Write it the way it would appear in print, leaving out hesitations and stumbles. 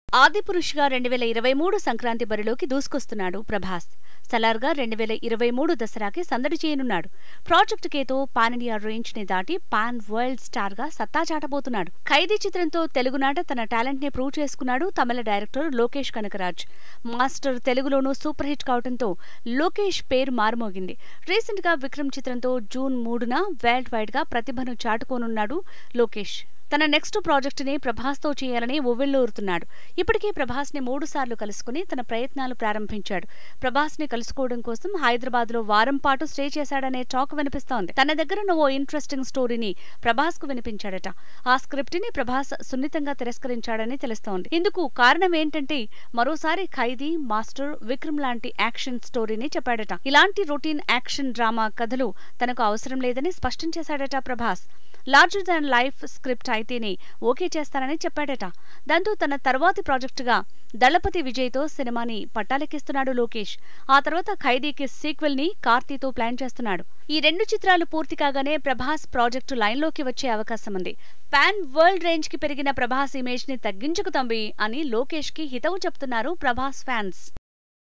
ఆదిపురుష్గా 2023 సంక్రాంతి బరిలోకి దూసుకొస్తున్నాడు ప్రభాస్. సలార్గా 2023 దసరాకి సందడి చేయనున్నాడు. ప్రాజెక్ట్ కేతో పాన్ ఇండియా రేంజ్ ని దాటి పాన్ వరల్డ్ స్టార్ గా సత్తా చాటబోతున్నాడు. ఖైదీ చిత్రంతో తెలుగునాట తన టాలెంట్ ని ప్రూవ్ చేసుకున్నాడు తమిళ డైరెక్టర్ లోకేష్ కనకరాజ్. మాస్టర్ తెలుగులోనూ సూపర్ హిట్ కావడంతో లోకేష్ పేరు మారుమోగింది. రీసెంట్ గా విక్రమ్ చిత్రంతో జూన్ 3న వరల్డ్ వైడ్ గా ప్రతిభను చాటుకోనున్నాడు లోకేష్. తన నెక్స్ట్ ప్రాజెక్ట్ ని ప్రభాస్ తో చేయాలని ఉవ్విళ్లూరుతున్నాడు. ఇప్పటికే ప్రభాస్ ని 3 సార్లు కలుసుకుని తన ప్రయత్నాలు ప్రారంభించాడు. ప్రభాస్ ని కలుసుకోవడం కోసం హైదరాబాద్ లో వారం పాటు స్టే చేశాడనే టాక్ వినిపిస్తోంది. తన దగ్గరున్న ఓ ఇంట్రెస్టింగ్ స్టోరీని ప్రభాస్ కు వినిపించాడట. ఆ స్క్రిప్ట్ ని ప్రభాస్ సున్నితంగా తిరస్కరించాడని తెలుస్తోంది. ఇందుకు కారణం ఏంటంటే మరోసారి ఖైదీ, మాస్టర్, విక్రమ్ లాంటి యాక్షన్ స్టోరీని చెప్పాడట. ఇలాంటి రొటీన్ యాక్షన్ డ్రామా కథలు తనకు అవసరం లేదని స్పష్టం చేశాడట Prabhas. Larger than life script అయితేనే ఓకే చేస్తానని చెప్పాడట. దాంతో తన తర్వాతి ప్రాజెక్టుగా దళపతి విజయ్తో సినిమాని పట్టాలెక్కిస్తున్నాడు లోకేష్. ఆ తర్వాత ఖైదీకి సీక్వెల్ ని కార్తీతో ప్లాన్ చేస్తున్నాడు. ఈ 2 చిత్రాలు పూర్తి కాగానే ప్రభాస్ ప్రాజెక్టు లైన్లోకి వచ్చే అవకాశం ఉంది. పాన్ వరల్డ్ రేంజ్ కి పెరిగిన ప్రభాస్ ఇమేజ్ ని తగ్గించుకు తంబి అని లోకేష్ కి హితవు చెప్తున్నారు ప్రభాస్ ఫ్యాన్స్.